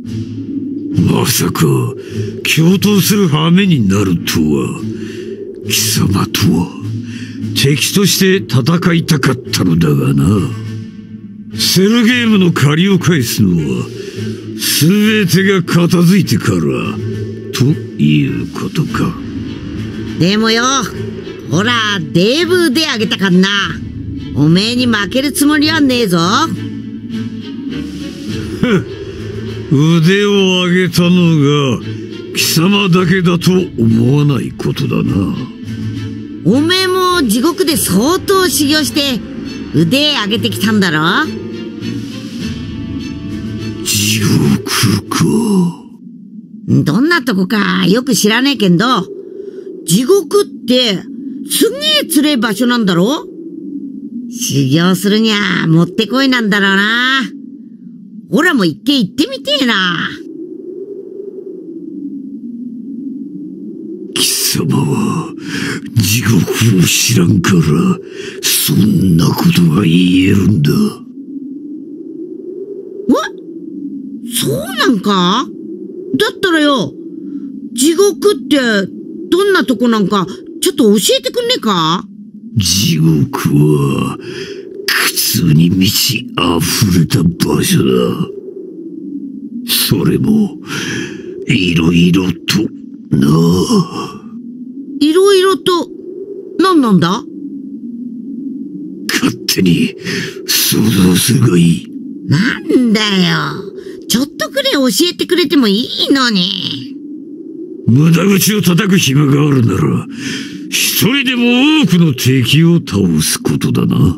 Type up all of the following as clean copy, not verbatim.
まさか共闘する羽目になるとは。貴様とは敵として戦いたかったのだがな。セルゲームの借りを返すのは全てが片付いてからということか。 でもよ、ほらデーブ腕あげたかんな。おめえに負けるつもりはねえぞ。 腕を上げたのが貴様だけだと思わないことだな。 おめえも地獄で相当修行して腕上げてきたんだろ。 地獄か。 どんなとこかよく知らねえけんど、地獄ってすげえつれえ場所なんだろ。修行するにゃもってこいなんだろうな。おらも一回行ってみてえな。 貴様は地獄を知らんからそんなことが言えるんだ。 そうなんか？だったらよ、地獄ってどんなとこなんかちょっと教えてくんねえか？ 地獄は苦痛に満ち溢れた場所だ。それもいろいろとな。 いろいろと何なんだ？ 勝手に想像するがいい。 なんだよ、ちょっとくらい教えてくれてもいいのに。 無駄口を叩く暇があるなら一人でも多くの敵を倒すことだな。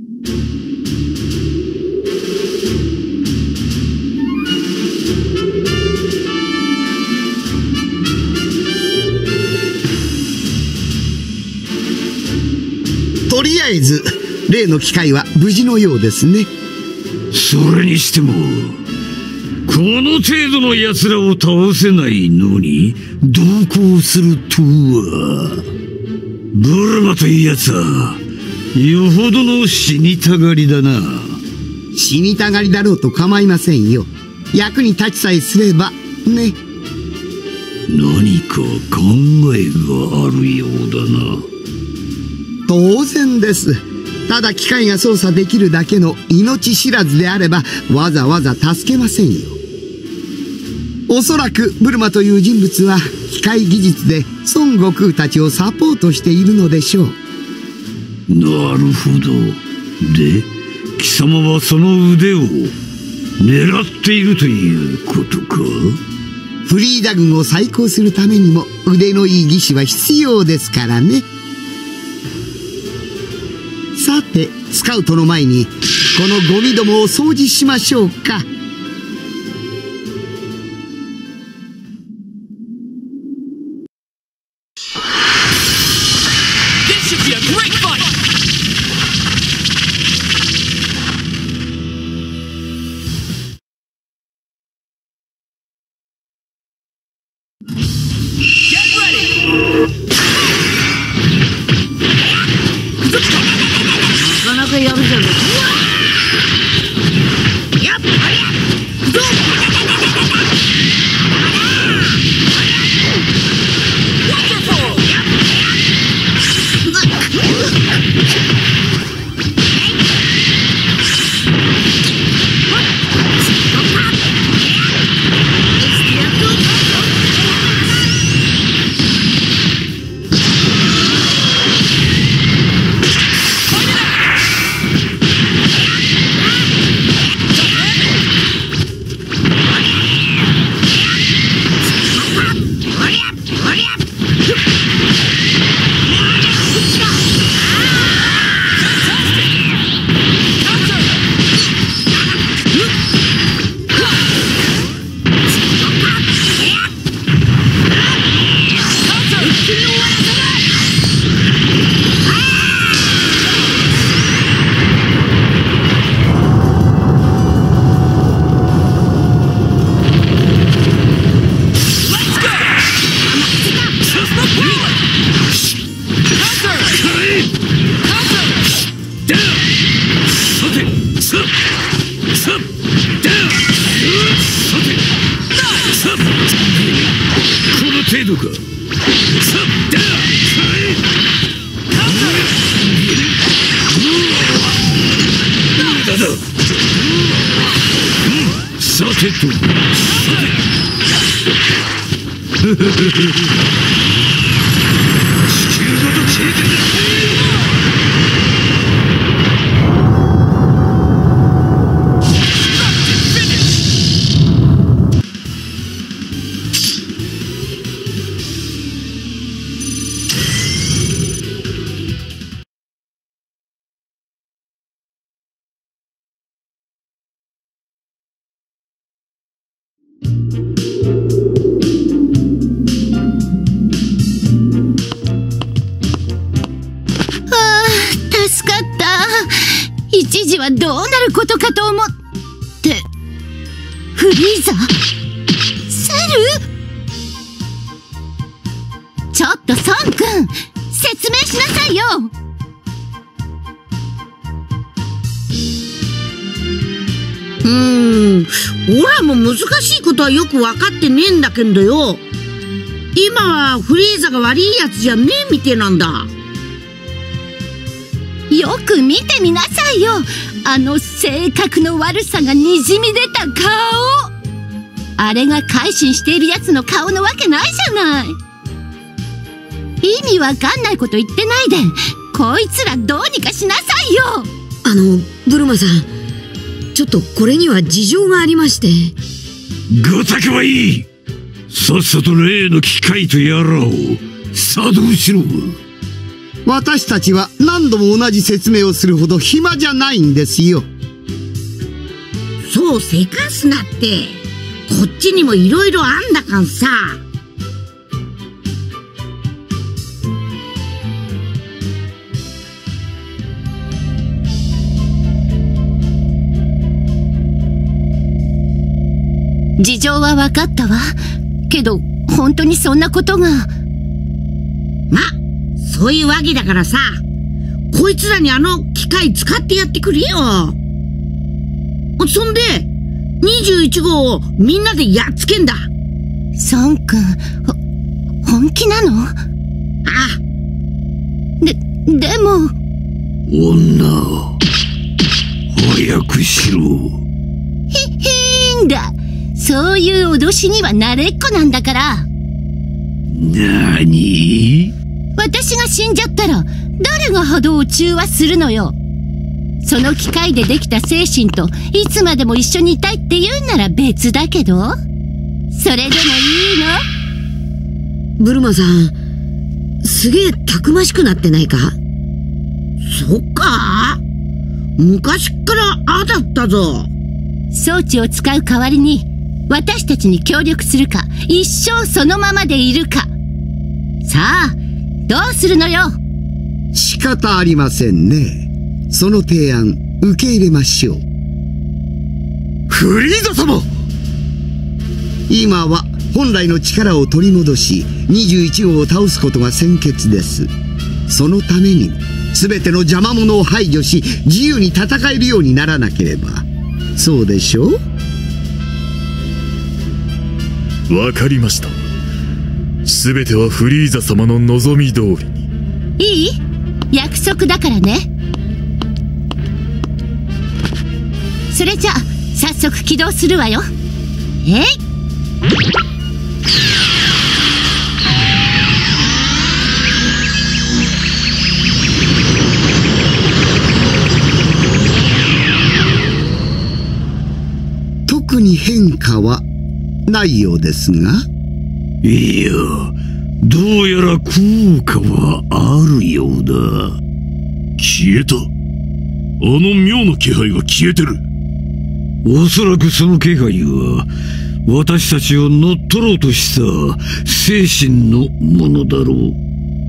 とりあえず例の機械は無事のようですね。 それにしてもこの程度の奴らを倒せないのに同行するとは。ブルマという奴はよほどの死にたがりだな。 死にたがりだろうと構いませんよ。役に立ちさえすればね。 何か考えがあるようだな。 当然です。ただ機械が操作できるだけの命知らずであればわざわざ助けませんよ。おそらくブルマという人物は機械技術で孫悟空たちをサポートしているのでしょう。 なるほど。で貴様はその腕を狙っているということか。 フリーダ軍を再興するためにも腕のいい技師は必要ですからね。さてスカウトの前にこのゴミどもを掃除しましょうか。 なかなかやるじゃない。やっぱり程度か。さてと地球ごと消えてる。 一時はどうなることかと思って。フリーザ？セル？ちょっと孫君、説明しなさいよ。 オラも難しいことはよく分かってねえんだけどよ。今はフリーザが悪いやつじゃねえみてえなんだ。 よく見てみなさいよ。あの性格の悪さがにじみ出た顔。あれが改心しているやつの顔のわけないじゃない。意味わかんないこと言ってないで、こいつらどうにかしなさいよ。 ブルマさん、ちょっとこれには事情がありまして。 ごたくはいい。さっさと例の機械とやらを作動しろ。 私たちは何度も同じ説明をするほど暇じゃないんですよ。 そうせかすなって。こっちにもいろいろあんだかんさ。 事情は分かったわ。けど本当にそんなことが。 ま、そういうわけだからさ、こいつらにあの機械使ってやってくれよ。そんで21号をみんなでやっつけんだ。 孫くん、本気なの？ ああ。 でも。 女、早くしろ。 んだ。そういう脅しには慣れっこなんだから。 なに？ 私が死んじゃったら誰が波動を中和するのよ。その機械でできた精神といつまでも一緒にいたいって言うなら別だけど、それでもいいの？ブルマさん、すげえたくましくなってないか？ そっか？昔っからあだったぞ。 装置を使う代わりに私たちに協力するか、一生そのままでいるか。さあ、どうするのよ。 仕方ありませんね。その提案受け入れましょう。 フリーザ様！ 今は本来の力を取り戻し21号を倒すことが先決です。そのために全ての邪魔者を排除し自由に戦えるようにならなければ。そうでしょう？ わかりました。全てはフリーザ様の望み通りに。 いい？約束だからね。それじゃあ早速起動するわよ。 特に変化はないようですが。 いや、どうやら効果はあるようだ。 消えた。あの妙な気配が消えてる。 おそらくその気配は私たちを乗っ取ろうとした精神のものだろう。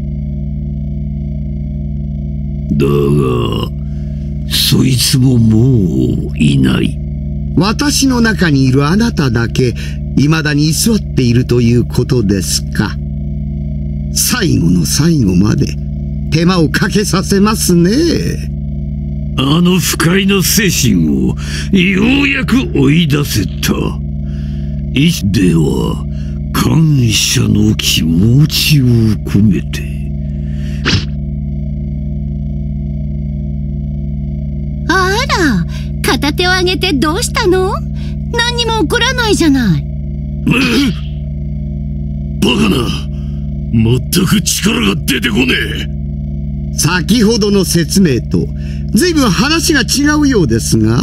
だがそいつももういない。 私の中にいるあなただけ未だに居座っているということですか。最後の最後まで手間をかけさせますね。 あの不快な精神をようやく追い出せた。では感謝の気持ちを込めて。 あら、片手を上げてどうしたの？何にも起こらないじゃない。 バカな。全く力が出てこねえ。 先ほどの説明と随分話が違うようですが。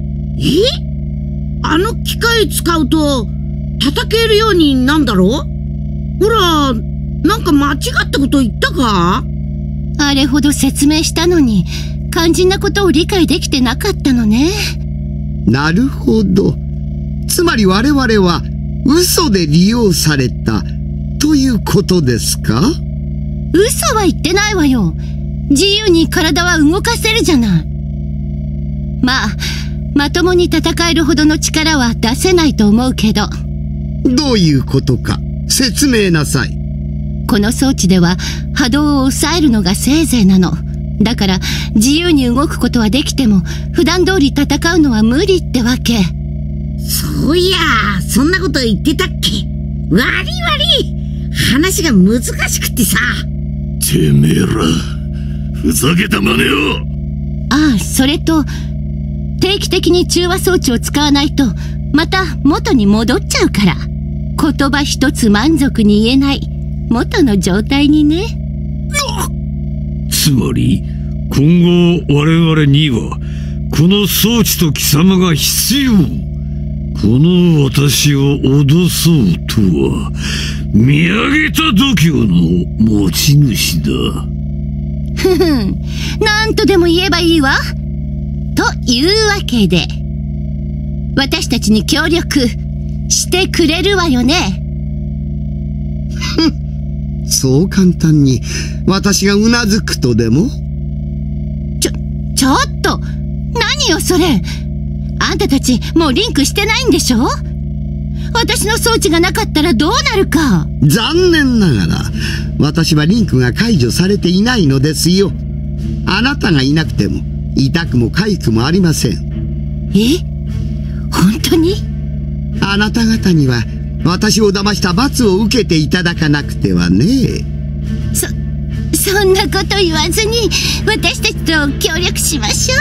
あの機械使うと叩けるようになんだろう？ほら、なんか間違ったこと言ったか？ あれほど説明したのに肝心なことを理解できてなかったのね。 なるほど。つまり我々は嘘で利用されたということですか？ 嘘は言ってないわよ。自由に体は動かせるじゃない。まあ、まともに戦えるほどの力は出せないと思うけど。 どういうことか説明なさい。 この装置では波動を抑えるのがせいぜいなの。だから自由に動くことはできても普段通り戦うのは無理ってわけ。 そういや、そんなこと言ってたっけ？悪い話が難しくってさ。 てめえらふざけた真似を。 ああ、それと定期的に中和装置を使わないとまた元に戻っちゃうから、言葉一つ満足に言えない元の状態にね。 つまり今後我々にはこの装置と貴様が必要。この私を脅そうとは見上げた度胸の持ち主だ。 ふふん、なんとでも言えばいいわ。というわけで、私たちに協力してくれるわよね。 そう簡単に私がうなずくとでも？ ちょっと、何よそれ。あんたたちもうリンクしてないんでしょ？私の装置がなかったらどうなるか。 残念ながら私はリンクが解除されていないのですよ。あなたがいなくても痛くも痒くもありません。 え？本当に？ あなた方には私を騙した罰を受けていただかなくてはね。 そんなこと言わずに私たちと協力しましょう。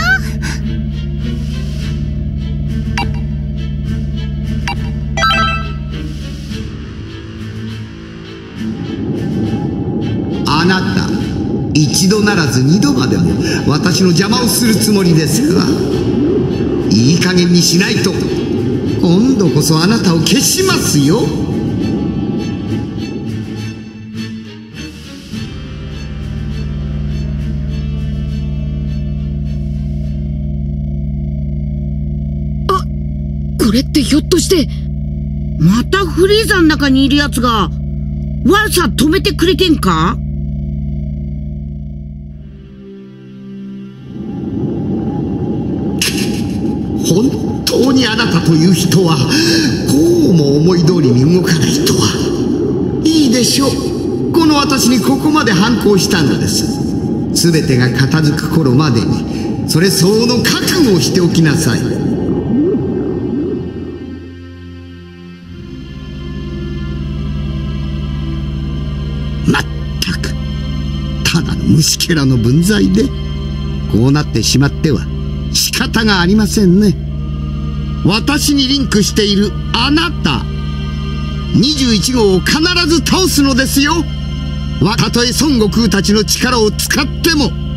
あなた、一度ならず二度までも私の邪魔をするつもりですか？いい加減にしないと今度こそあなたを消しますよ。 これってひょっとして。 またフリーザの中にいるやつが悪さ止めてくれてんか？ 本当にあなたという人はこうも思い通りに動かないとは。いいでしょう。この私にここまで反抗したのです。全てが片付く頃までにそれ相応の覚悟をしておきなさい。まったくただの虫けらの分際でこうなってしまっては仕方がありませんね。私にリンクしているあなた、21号を必ず倒すのですよ。たとえ孫悟空たちの力を使っても。